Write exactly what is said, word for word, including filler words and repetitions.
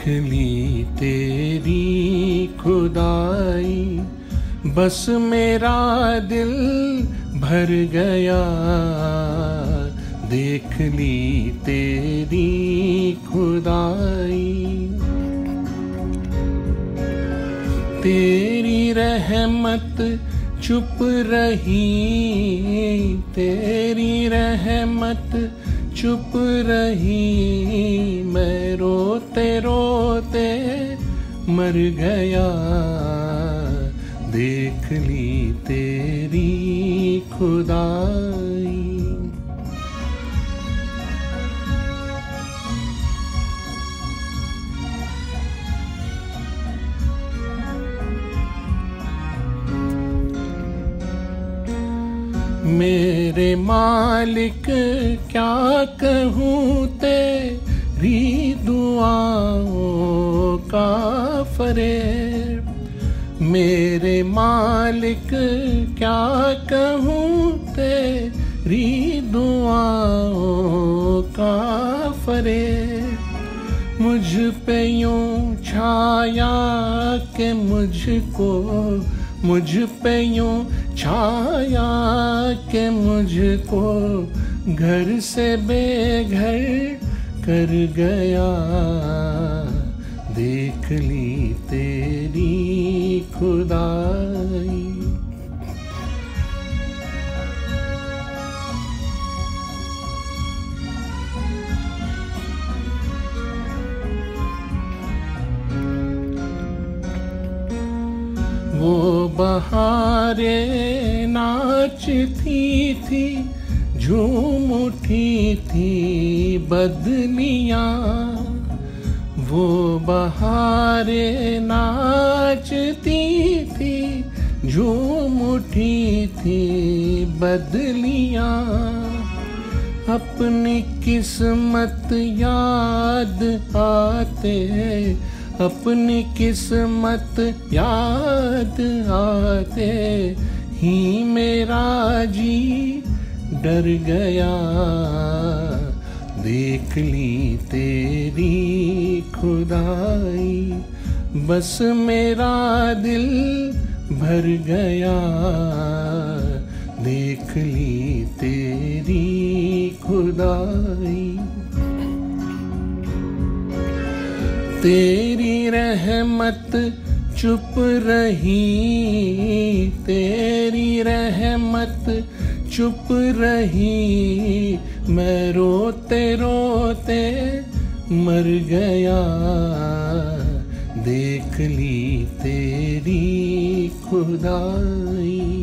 ली तेरी खुदाई, बस मेरा दिल भर गया। देख ली तेरी खुदाई, तेरी रहमत चुप रही, तेरी रहमत चुप रही। मैं रोते रोते मर गया। देख ली तेरी खुदाई। मेरे मालिक क्या कहूँ तेरी दुआओं का फरेब। मेरे मालिक क्या कहूँ तेरी दुआओं का फरेब। मुझ पे यूं छाया कि मुझको, मुझ पे यूं छाया के मुझको घर से बेघर कर गया। देख ली तेरी खुदाई। वो बहारे नाचती थी, झूम उठी थी बदलियाँ। वो बहारे नाचती थी, झूम उठी थी बदलियाँ। अपनी किस्मत याद आते, अपनी किस्मत याद आते ही मेरा जी डर गया। देख ली तेरी खुदाई, बस मेरा दिल भर गया। देख ली तेरी खुदाई। तेरी रहमत चुप रही, तेरी रहमत चुप रही। मैं रोते रोते मर गया। देख ली तेरी खुदाई।